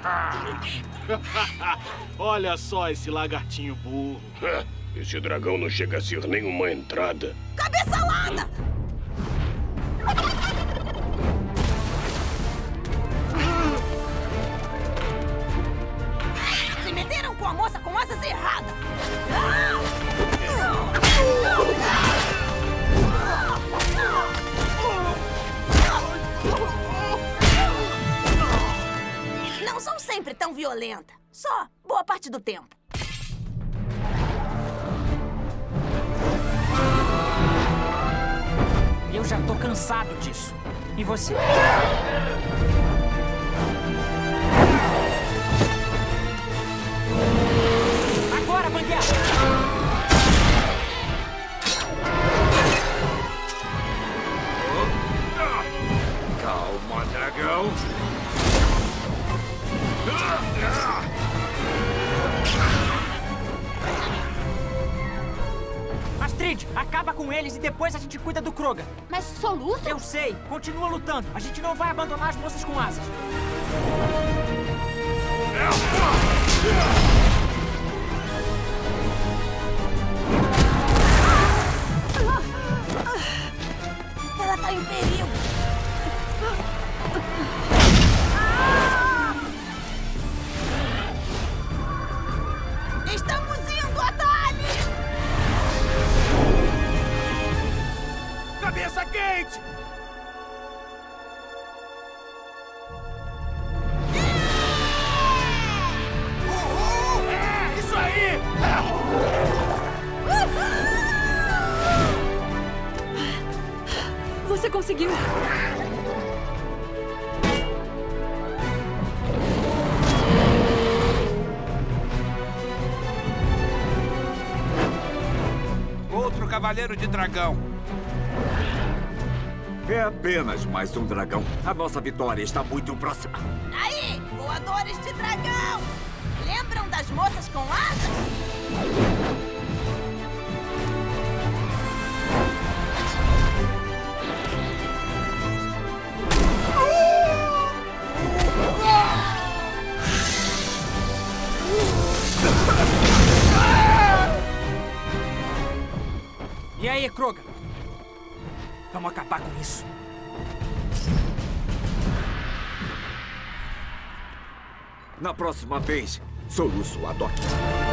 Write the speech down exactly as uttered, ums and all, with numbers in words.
Olha só esse lagartinho burro. Esse dragão não chega a ser nenhuma entrada. Cabeça alada! Se meteram com a moça com asas errada! Não sou sempre tão violenta. Só boa parte do tempo. Eu já tô cansado disso. E você? Agora, banguela! Calma, dragão. Astrid, acaba com eles e depois a gente cuida do Krogan. Mas Soluço? Eu sei, continua lutando. A gente não vai abandonar as moças com asas. Ela tá em perigo. Estamos indo, Atali! Cabeça quente! Uhul! É, isso aí! Você conseguiu! Outro cavaleiro de dragão. É apenas mais um dragão. A nossa vitória está muito próxima. Aí, voadores de dragão! Lembram das moças com asas? E aí, Krogan? Vamos acabar com isso. Na próxima vez, Soluço Haddock.